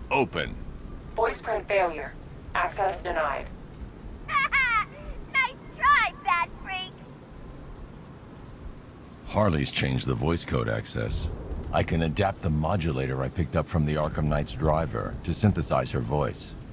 Open. Voice print failure. Access denied. Nice try, bad freak! Harley's changed the voice code access. I can adapt the modulator I picked up from the Arkham Knight's driver to synthesize her voice.